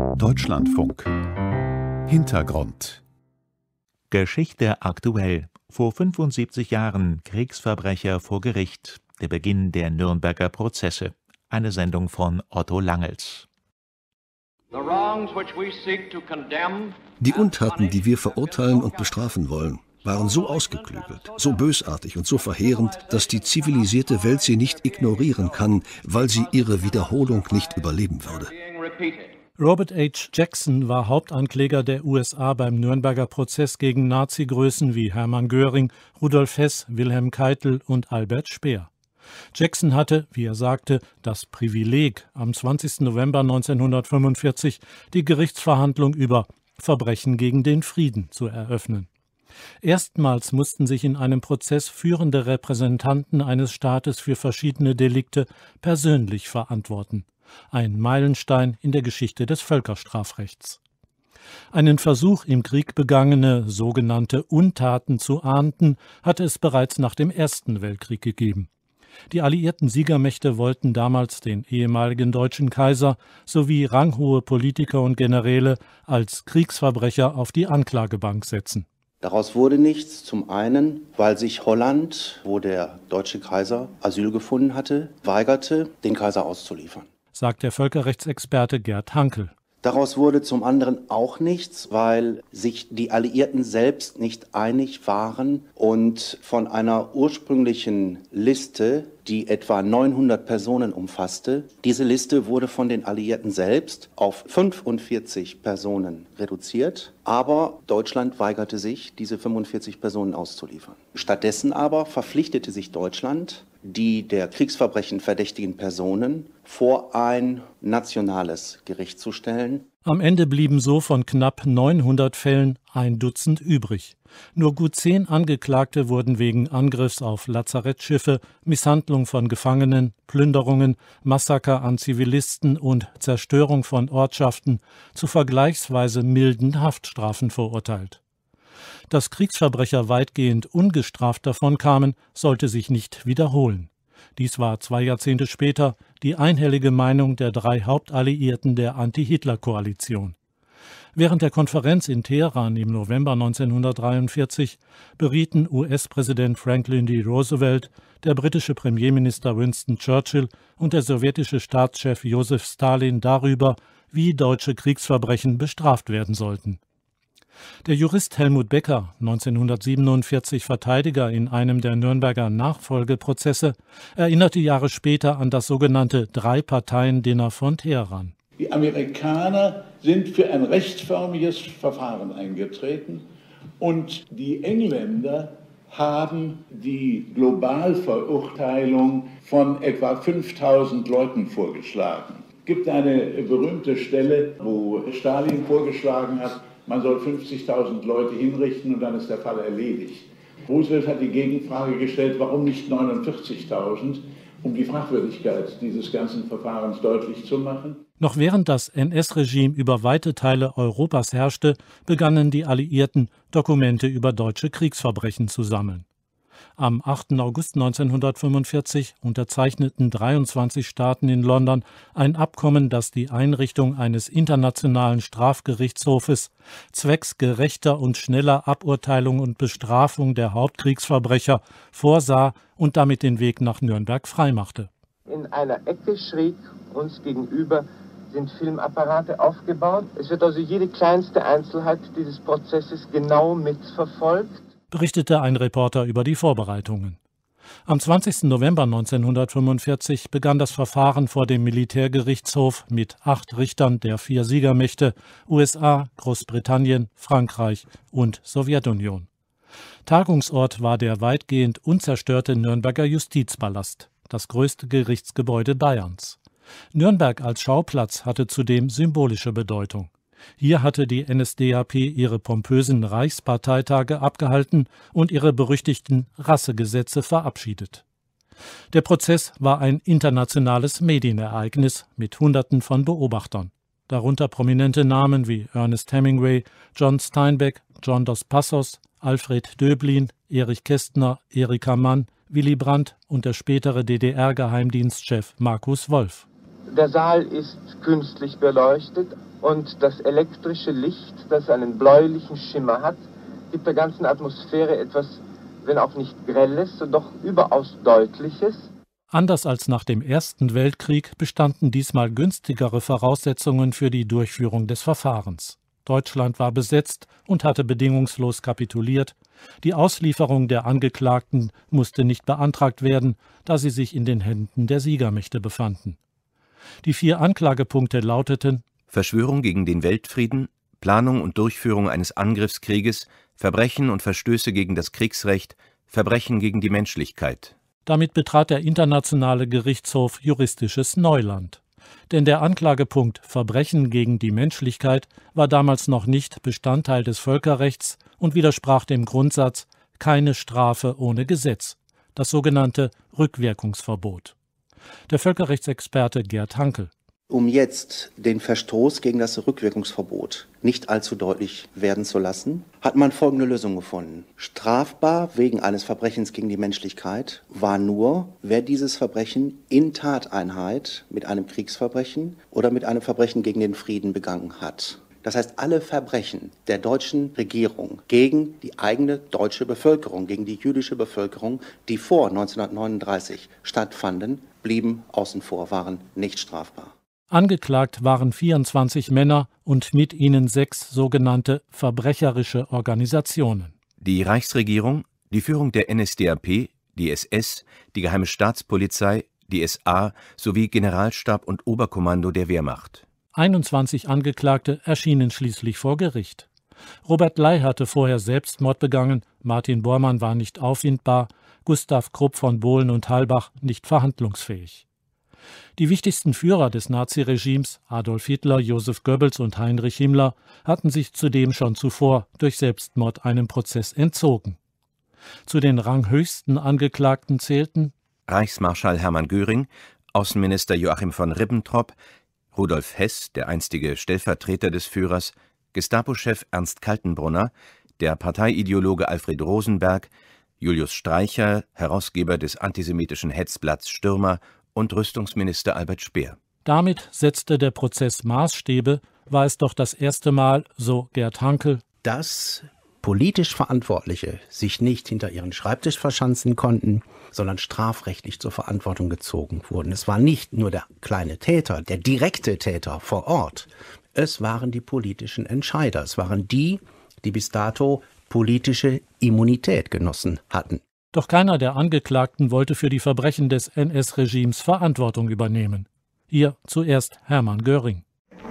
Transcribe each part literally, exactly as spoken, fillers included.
Deutschlandfunk Hintergrund Geschichte aktuell. Vor fünfundsiebzig Jahren Kriegsverbrecher vor Gericht. Der Beginn der Nürnberger Prozesse. Eine Sendung von Otto Langels. Die Untaten, die wir verurteilen und bestrafen wollen, waren so ausgeklügelt, so bösartig und so verheerend, dass die zivilisierte Welt sie nicht ignorieren kann, weil sie ihre Wiederholung nicht überleben würde. Robert H. Jackson war Hauptankläger der U S A beim Nürnberger Prozess gegen Nazi-Größen wie Hermann Göring, Rudolf Hess, Wilhelm Keitel und Albert Speer. Jackson hatte, wie er sagte, das Privileg, am zwanzigsten November neunzehnhundertfünfundvierzig die Gerichtsverhandlung über Verbrechen gegen den Frieden zu eröffnen. Erstmals mussten sich in einem Prozess führende Repräsentanten eines Staates für verschiedene Delikte persönlich verantworten. Ein Meilenstein in der Geschichte des Völkerstrafrechts. Einen Versuch, im Krieg begangene sogenannte Untaten zu ahnden, hatte es bereits nach dem Ersten Weltkrieg gegeben. Die alliierten Siegermächte wollten damals den ehemaligen deutschen Kaiser sowie ranghohe Politiker und Generäle als Kriegsverbrecher auf die Anklagebank setzen. Daraus wurde nichts, zum einen, weil sich Holland, wo der deutsche Kaiser Asyl gefunden hatte, weigerte, den Kaiser auszuliefern, sagt der Völkerrechtsexperte Gerd Hankel. Daraus wurde zum anderen auch nichts, weil sich die Alliierten selbst nicht einig waren und von einer ursprünglichen Liste, die etwa neunhundert Personen umfasste, diese Liste wurde von den Alliierten selbst auf fünfundvierzig Personen reduziert, aber Deutschland weigerte sich, diese fünfundvierzig Personen auszuliefern. Stattdessen aber verpflichtete sich Deutschland, die der Kriegsverbrechen verdächtigen Personen vor ein nationales Gericht zu stellen. Am Ende blieben so von knapp neunhundert Fällen ein Dutzend übrig. Nur gut zehn Angeklagte wurden wegen Angriffs auf Lazarettschiffe, Misshandlung von Gefangenen, Plünderungen, Massaker an Zivilisten und Zerstörung von Ortschaften zu vergleichsweise milden Haftstrafen verurteilt. Dass Kriegsverbrecher weitgehend ungestraft davonkamen, sollte sich nicht wiederholen. Dies war zwei Jahrzehnte später die einhellige Meinung der drei Hauptalliierten der Anti-Hitler-Koalition. Während der Konferenz in Teheran im November neunzehnhundertdreiundvierzig berieten U S-Präsident Franklin D. Roosevelt, der britische Premierminister Winston Churchill und der sowjetische Staatschef Josef Stalin darüber, wie deutsche Kriegsverbrechen bestraft werden sollten. Der Jurist Helmut Becker, neunzehnhundertsiebenundvierzig Verteidiger in einem der Nürnberger Nachfolgeprozesse, erinnerte Jahre später an das sogenannte Drei-Parteien-Dinner von Teheran. Die Amerikaner sind für ein rechtsförmiges Verfahren eingetreten und die Engländer haben die Globalverurteilung von etwa fünftausend Leuten vorgeschlagen. Es gibt eine berühmte Stelle, wo Stalin vorgeschlagen hat, man soll fünfzigtausend Leute hinrichten und dann ist der Fall erledigt. Roosevelt hat die Gegenfrage gestellt, warum nicht neunundvierzigtausend, um die Fragwürdigkeit dieses ganzen Verfahrens deutlich zu machen. Noch während das N S-Regime über weite Teile Europas herrschte, begannen die Alliierten, Dokumente über deutsche Kriegsverbrechen zu sammeln. Am achten August neunzehnhundertfünfundvierzig unterzeichneten dreiundzwanzig Staaten in London ein Abkommen, das die Einrichtung eines internationalen Strafgerichtshofes zwecks gerechter und schneller Aburteilung und Bestrafung der Hauptkriegsverbrecher vorsah und damit den Weg nach Nürnberg freimachte. In einer Ecke schräg uns gegenüber sind Filmapparate aufgebaut. Es wird also jede kleinste Einzelheit dieses Prozesses genau mitverfolgt, berichtete ein Reporter über die Vorbereitungen. Am zwanzigsten November neunzehnhundertfünfundvierzig begann das Verfahren vor dem Militärgerichtshof mit acht Richtern der vier Siegermächte U S A, Großbritannien, Frankreich und Sowjetunion. Tagungsort war der weitgehend unzerstörte Nürnberger Justizpalast, das größte Gerichtsgebäude Bayerns. Nürnberg als Schauplatz hatte zudem symbolische Bedeutung. Hier hatte die N S D A P ihre pompösen Reichsparteitage abgehalten und ihre berüchtigten Rassegesetze verabschiedet. Der Prozess war ein internationales Medienereignis mit Hunderten von Beobachtern, darunter prominente Namen wie Ernest Hemingway, John Steinbeck, John Dos Passos, Alfred Döblin, Erich Kästner, Erika Mann, Willy Brandt und der spätere D D R-Geheimdienstchef Markus Wolf. Der Saal ist künstlich beleuchtet und das elektrische Licht, das einen bläulichen Schimmer hat, gibt der ganzen Atmosphäre etwas, wenn auch nicht Grelles, so doch überaus Deutliches. Anders als nach dem Ersten Weltkrieg bestanden diesmal günstigere Voraussetzungen für die Durchführung des Verfahrens. Deutschland war besetzt und hatte bedingungslos kapituliert. Die Auslieferung der Angeklagten musste nicht beantragt werden, da sie sich in den Händen der Siegermächte befanden. Die vier Anklagepunkte lauteten: Verschwörung gegen den Weltfrieden, Planung und Durchführung eines Angriffskrieges, Verbrechen und Verstöße gegen das Kriegsrecht, Verbrechen gegen die Menschlichkeit. Damit betrat der Internationale Gerichtshof juristisches Neuland. Denn der Anklagepunkt Verbrechen gegen die Menschlichkeit war damals noch nicht Bestandteil des Völkerrechts und widersprach dem Grundsatz keine Strafe ohne Gesetz, das sogenannte Rückwirkungsverbot. Der Völkerrechtsexperte Gerd Hankel: Um jetzt den Verstoß gegen das Rückwirkungsverbot nicht allzu deutlich werden zu lassen, hat man folgende Lösung gefunden. Strafbar wegen eines Verbrechens gegen die Menschlichkeit war nur, wer dieses Verbrechen in Tateinheit mit einem Kriegsverbrechen oder mit einem Verbrechen gegen den Frieden begangen hat. Das heißt, alle Verbrechen der deutschen Regierung gegen die eigene deutsche Bevölkerung, gegen die jüdische Bevölkerung, die vor neunzehnhundertneununddreißig stattfanden, blieben außen vor, waren nicht strafbar. Angeklagt waren vierundzwanzig Männer und mit ihnen sechs sogenannte verbrecherische Organisationen. Die Reichsregierung, die Führung der N S D A P, die S S, die Geheime Staatspolizei, die S A sowie Generalstab und Oberkommando der Wehrmacht. einundzwanzig Angeklagte erschienen schließlich vor Gericht. Robert Ley hatte vorher Selbstmord begangen, Martin Bormann war nicht auffindbar, Gustav Krupp von Bohlen und Halbach nicht verhandlungsfähig. Die wichtigsten Führer des Naziregimes, Adolf Hitler, Josef Goebbels und Heinrich Himmler, hatten sich zudem schon zuvor durch Selbstmord einem Prozess entzogen. Zu den ranghöchsten Angeklagten zählten Reichsmarschall Hermann Göring, Außenminister Joachim von Ribbentrop, Rudolf Hess, der einstige Stellvertreter des Führers, Gestapo-Chef Ernst Kaltenbrunner, der Parteiideologe Alfred Rosenberg, Julius Streicher, Herausgeber des antisemitischen Hetzblatts Stürmer, und Rüstungsminister Albert Speer. Damit setzte der Prozess Maßstäbe, war es doch das erste Mal, so Gerd Hankel, dass politisch Verantwortliche sich nicht hinter ihren Schreibtisch verschanzen konnten, sondern strafrechtlich zur Verantwortung gezogen wurden. Es war nicht nur der kleine Täter, der direkte Täter vor Ort, es waren die politischen Entscheider, es waren die, die bis dato politische Immunität genossen hatten. Doch keiner der Angeklagten wollte für die Verbrechen des N S-Regimes Verantwortung übernehmen. Hier zuerst Hermann Göring.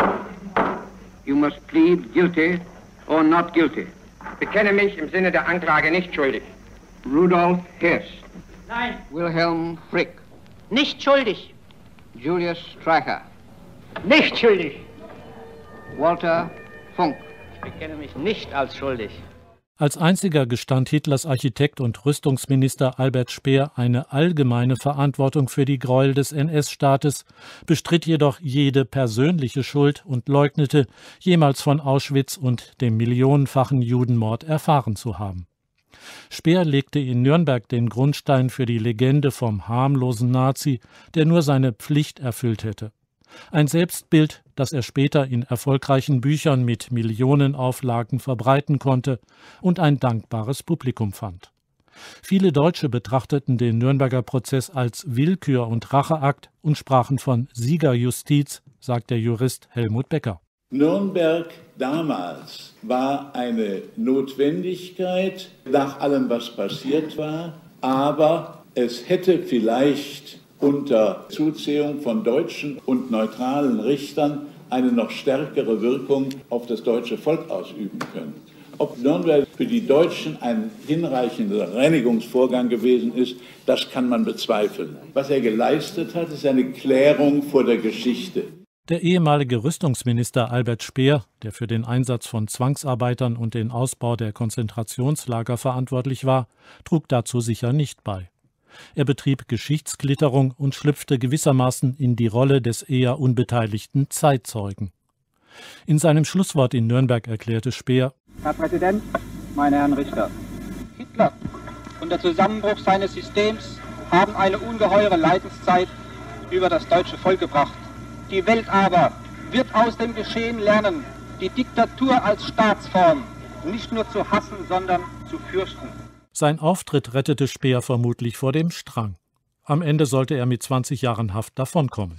You must plead guilty or not guilty. Bekenne mich im Sinne der Anklage nicht schuldig. Rudolf Hess. Nein. Wilhelm Frick. Nicht schuldig. Julius Streicher. Nicht schuldig. Walter Funk. Ich bekenne mich nicht als schuldig. Als einziger gestand Hitlers Architekt und Rüstungsminister Albert Speer eine allgemeine Verantwortung für die Gräuel des N S-Staates, bestritt jedoch jede persönliche Schuld und leugnete, jemals von Auschwitz und dem millionenfachen Judenmord erfahren zu haben. Speer legte in Nürnberg den Grundstein für die Legende vom harmlosen Nazi, der nur seine Pflicht erfüllt hätte. Ein Selbstbild, das er später in erfolgreichen Büchern mit Millionenauflagen verbreiten konnte und ein dankbares Publikum fand. Viele Deutsche betrachteten den Nürnberger Prozess als Willkür- und Racheakt und sprachen von Siegerjustiz, sagt der Jurist Helmut Becker. Nürnberg damals war eine Notwendigkeit nach allem, was passiert war, aber es hätte vielleicht unter Zuziehung von deutschen und neutralen Richtern eine noch stärkere Wirkung auf das deutsche Volk ausüben können. Ob Nürnberg für die Deutschen ein hinreichender Reinigungsvorgang gewesen ist, das kann man bezweifeln. Was er geleistet hat, ist eine Klärung vor der Geschichte. Der ehemalige Rüstungsminister Albert Speer, der für den Einsatz von Zwangsarbeitern und den Ausbau der Konzentrationslager verantwortlich war, trug dazu sicher nicht bei. Er betrieb Geschichtsklitterung und schlüpfte gewissermaßen in die Rolle des eher unbeteiligten Zeitzeugen. In seinem Schlusswort in Nürnberg erklärte Speer: Herr Präsident, meine Herren Richter, Hitler und der Zusammenbruch seines Systems haben eine ungeheure Leidenszeit über das deutsche Volk gebracht. Die Welt aber wird aus dem Geschehen lernen, die Diktatur als Staatsform nicht nur zu hassen, sondern zu fürchten. Sein Auftritt rettete Speer vermutlich vor dem Strang. Am Ende sollte er mit zwanzig Jahren Haft davonkommen.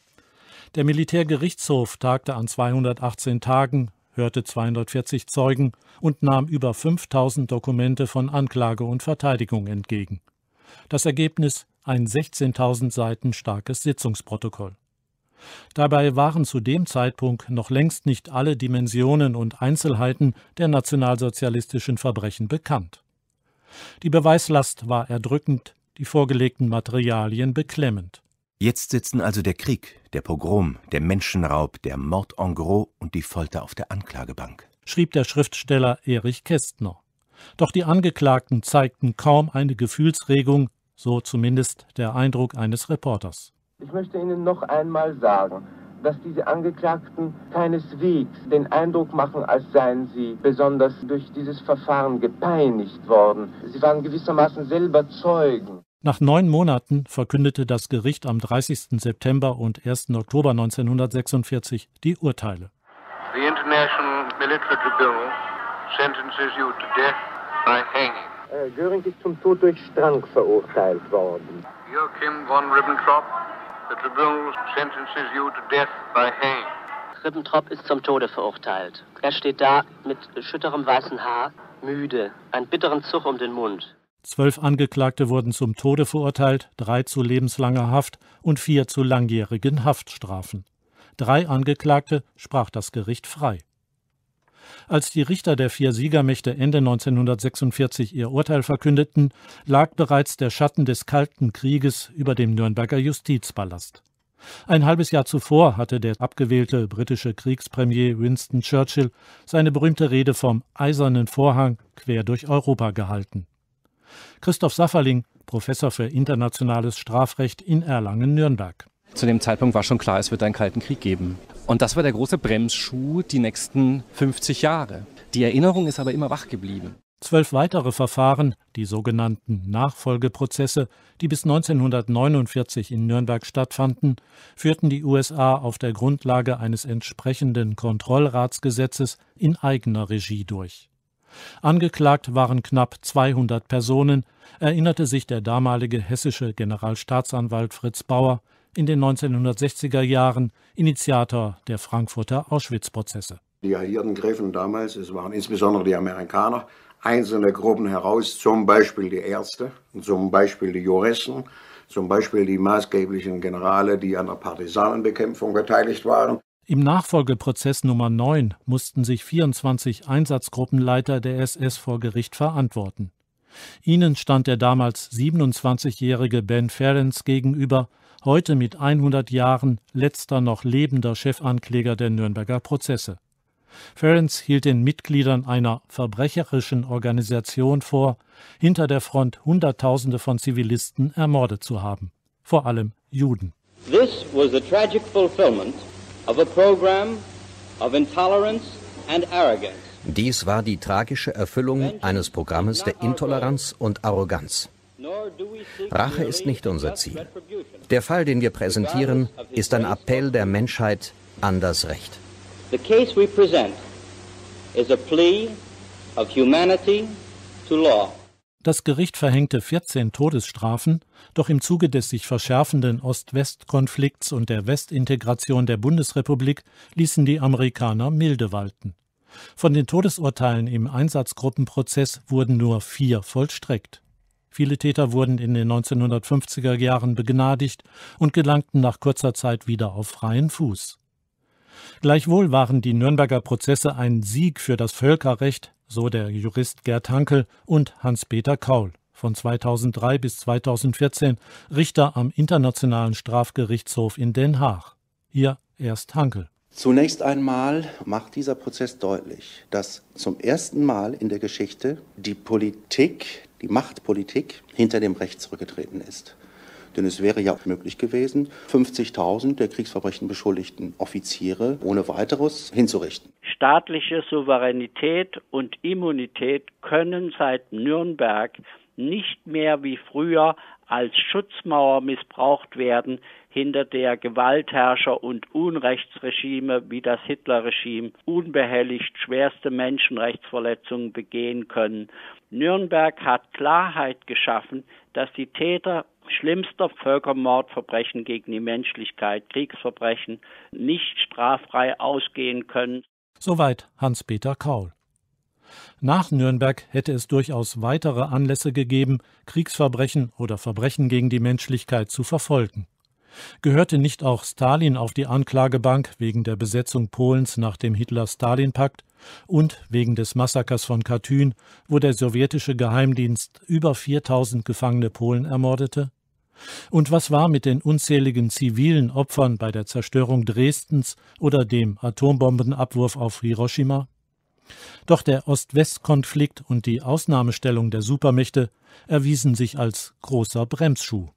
Der Militärgerichtshof tagte an zweihundertachtzehn Tagen, hörte zweihundertvierzig Zeugen und nahm über fünftausend Dokumente von Anklage und Verteidigung entgegen. Das Ergebnis: ein sechzehntausend Seiten starkes Sitzungsprotokoll. Dabei waren zu dem Zeitpunkt noch längst nicht alle Dimensionen und Einzelheiten der nationalsozialistischen Verbrechen bekannt. Die Beweislast war erdrückend, die vorgelegten Materialien beklemmend. Jetzt sitzen also der Krieg, der Pogrom, der Menschenraub, der Mord en gros und die Folter auf der Anklagebank, schrieb der Schriftsteller Erich Kästner. Doch die Angeklagten zeigten kaum eine Gefühlsregung, so zumindest der Eindruck eines Reporters. Ich möchte Ihnen noch einmal sagen, dass diese Angeklagten keineswegs den Eindruck machen, als seien sie besonders durch dieses Verfahren gepeinigt worden. Sie waren gewissermaßen selber Zeugen. Nach neun Monaten verkündete das Gericht am dreißigsten September und ersten Oktober neunzehnhundertsechsundvierzig die Urteile. The International Military Tribunal sentences you to death by hanging. Göring ist zum Tod durch Strang verurteilt worden. Joachim von Ribbentrop, the tribunal sentences you to death by hanging. Ribbentrop ist zum Tode verurteilt. Er steht da mit schütterem weißen Haar, müde, einen bitteren Zug um den Mund. Zwölf Angeklagte wurden zum Tode verurteilt, drei zu lebenslanger Haft und vier zu langjährigen Haftstrafen. Drei Angeklagte sprach das Gericht frei. Als die Richter der vier Siegermächte Ende neunzehnhundertsechsundvierzig ihr Urteil verkündeten, lag bereits der Schatten des Kalten Krieges über dem Nürnberger Justizpalast. Ein halbes Jahr zuvor hatte der abgewählte britische Kriegspremier Winston Churchill seine berühmte Rede vom Eisernen Vorhang quer durch Europa gehalten. Christoph Safferling, Professor für internationales Strafrecht in Erlangen-Nürnberg. Zu dem Zeitpunkt war schon klar, es wird einen Kalten Krieg geben. Und das war der große Bremsschuh die nächsten fünfzig Jahre. Die Erinnerung ist aber immer wach geblieben. Zwölf weitere Verfahren, die sogenannten Nachfolgeprozesse, die bis neunzehnhundertneunundvierzig in Nürnberg stattfanden, führten die U S A auf der Grundlage eines entsprechenden Kontrollratsgesetzes in eigener Regie durch. Angeklagt waren knapp zweihundert Personen, erinnerte sich der damalige hessische Generalstaatsanwalt Fritz Bauer, in den neunzehnhundertsechziger Jahren Initiator der Frankfurter Auschwitz-Prozesse. Die Alliierten griffen damals, es waren insbesondere die Amerikaner, einzelne Gruppen heraus, zum Beispiel die Ärzte, zum Beispiel die Juristen, zum Beispiel die maßgeblichen Generale, die an der Partisanenbekämpfung beteiligt waren. Im Nachfolgeprozess Nummer neun mussten sich vierundzwanzig Einsatzgruppenleiter der S S vor Gericht verantworten. Ihnen stand der damals siebenundzwanzigjährige Ben Ferencz gegenüber, heute mit hundert Jahren letzter noch lebender Chefankläger der Nürnberger Prozesse. Ferencz hielt den Mitgliedern einer verbrecherischen Organisation vor, hinter der Front Hunderttausende von Zivilisten ermordet zu haben, vor allem Juden. This was the tragic fulfillment of a program of intolerance and arrogance. Dies war die tragische Erfüllung eines Programmes der Intoleranz und Arroganz. Rache ist nicht unser Ziel. Der Fall, den wir präsentieren, ist ein Appell der Menschheit an das Recht. The case we present is a plea of humanity to law. Das Gericht verhängte vierzehn Todesstrafen, doch im Zuge des sich verschärfenden Ost-West-Konflikts und der Westintegration der Bundesrepublik ließen die Amerikaner milde walten. Von den Todesurteilen im Einsatzgruppenprozess wurden nur vier vollstreckt. Viele Täter wurden in den neunzehnhundertfünfziger Jahren begnadigt und gelangten nach kurzer Zeit wieder auf freien Fuß. Gleichwohl waren die Nürnberger Prozesse ein Sieg für das Völkerrecht, so der Jurist Gerd Hankel und Hans-Peter Kaul, von zweitausenddrei bis zweitausendvierzehn Richter am Internationalen Strafgerichtshof in Den Haag. Hier erst Hankel. Zunächst einmal macht dieser Prozess deutlich, dass zum ersten Mal in der Geschichte die Politik, die Machtpolitik hinter dem Recht zurückgetreten ist. Denn es wäre ja möglich gewesen, fünfzigtausend der Kriegsverbrechen beschuldigten Offiziere ohne weiteres hinzurichten. Staatliche Souveränität und Immunität können seit Nürnberg nicht mehr wie früher als Schutzmauer missbraucht werden hinter der Gewaltherrscher und Unrechtsregime wie das Hitlerregime unbehelligt schwerste Menschenrechtsverletzungen begehen können. Nürnberg hat Klarheit geschaffen, dass die Täter schlimmster Völkermordverbrechen gegen die Menschlichkeit, Kriegsverbrechen, nicht straffrei ausgehen können. Soweit Hans-Peter Kaul. Nach Nürnberg hätte es durchaus weitere Anlässe gegeben, Kriegsverbrechen oder Verbrechen gegen die Menschlichkeit zu verfolgen. Gehörte nicht auch Stalin auf die Anklagebank wegen der Besetzung Polens nach dem Hitler-Stalin-Pakt und wegen des Massakers von Katyn, wo der sowjetische Geheimdienst über viertausend gefangene Polen ermordete? Und was war mit den unzähligen zivilen Opfern bei der Zerstörung Dresdens oder dem Atombombenabwurf auf Hiroshima? Doch der Ost-West-Konflikt und die Ausnahmestellung der Supermächte erwiesen sich als großer Bremsschuh.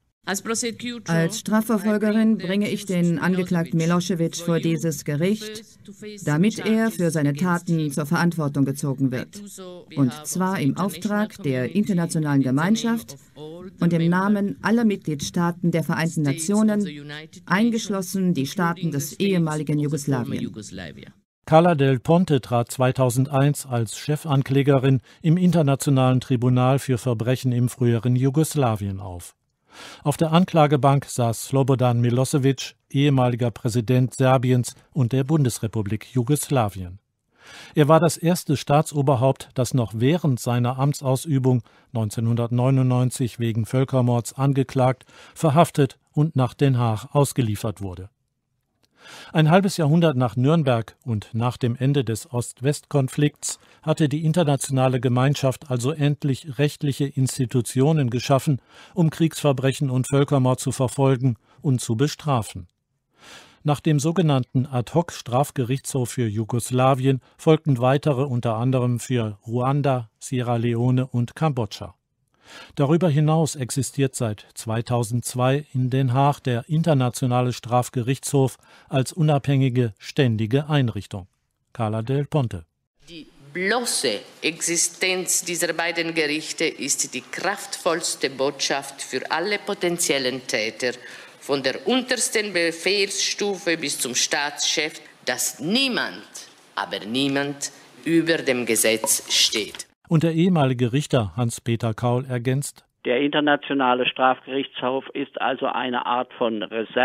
Als Strafverfolgerin bringe ich den Angeklagten Milosevic vor dieses Gericht, damit er für seine Taten zur Verantwortung gezogen wird. Und zwar im Auftrag der internationalen Gemeinschaft und im Namen aller Mitgliedstaaten der Vereinten Nationen, eingeschlossen die Staaten des ehemaligen Jugoslawien. Carla Del Ponte trat zweitausendeins als Chefanklägerin im Internationalen Tribunal für Verbrechen im früheren Jugoslawien auf. Auf der Anklagebank saß Slobodan Milosevic, ehemaliger Präsident Serbiens und der Bundesrepublik Jugoslawien. Er war das erste Staatsoberhaupt, das noch während seiner Amtsausübung neunzehnhundertneunundneunzig wegen Völkermords angeklagt, verhaftet und nach Den Haag ausgeliefert wurde. Ein halbes Jahrhundert nach Nürnberg und nach dem Ende des Ost-West-Konflikts hatte die internationale Gemeinschaft also endlich rechtliche Institutionen geschaffen, um Kriegsverbrechen und Völkermord zu verfolgen und zu bestrafen. Nach dem sogenannten Ad-hoc-Strafgerichtshof für Jugoslawien folgten weitere, unter anderem für Ruanda, Sierra Leone und Kambodscha. Darüber hinaus existiert seit zweitausendzwei in Den Haag der Internationale Strafgerichtshof als unabhängige, ständige Einrichtung. Carla Del Ponte. Die bloße Existenz dieser beiden Gerichte ist die kraftvollste Botschaft für alle potenziellen Täter, von der untersten Befehlsstufe bis zum Staatschef, dass niemand, aber niemand über dem Gesetz steht. Und der ehemalige Richter Hans-Peter Kaul ergänzt: Der Internationale Strafgerichtshof ist also eine Art von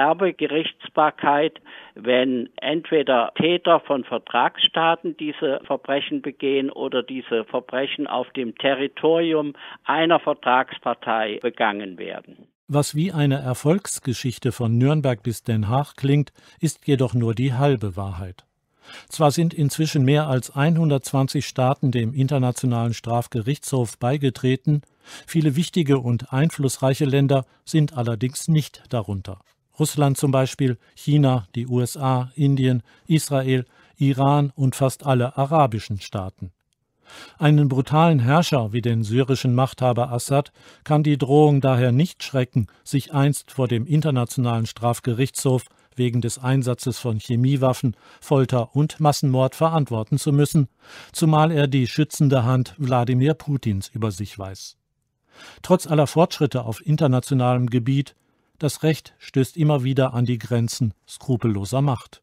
Reservegerichtsbarkeit, wenn entweder Täter von Vertragsstaaten diese Verbrechen begehen oder diese Verbrechen auf dem Territorium einer Vertragspartei begangen werden. Was wie eine Erfolgsgeschichte von Nürnberg bis Den Haag klingt, ist jedoch nur die halbe Wahrheit. Zwar sind inzwischen mehr als hundertzwanzig Staaten dem Internationalen Strafgerichtshof beigetreten, viele wichtige und einflussreiche Länder sind allerdings nicht darunter. Russland zum Beispiel, China, die U S A, Indien, Israel, Iran und fast alle arabischen Staaten. Einen brutalen Herrscher wie den syrischen Machthaber Assad kann die Drohung daher nicht schrecken, sich einst vor dem Internationalen Strafgerichtshof wegen des Einsatzes von Chemiewaffen, Folter und Massenmord verantworten zu müssen, zumal er die schützende Hand Wladimir Putins über sich weiß. Trotz aller Fortschritte auf internationalem Gebiet, das Recht stößt immer wieder an die Grenzen skrupelloser Macht.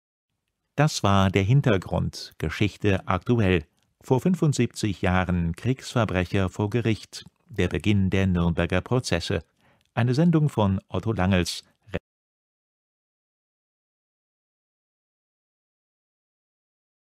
Das war der Hintergrund, Geschichte aktuell. Vor fünfundsiebzig Jahren Kriegsverbrecher vor Gericht, der Beginn der Nürnberger Prozesse. Eine Sendung von Otto Langels,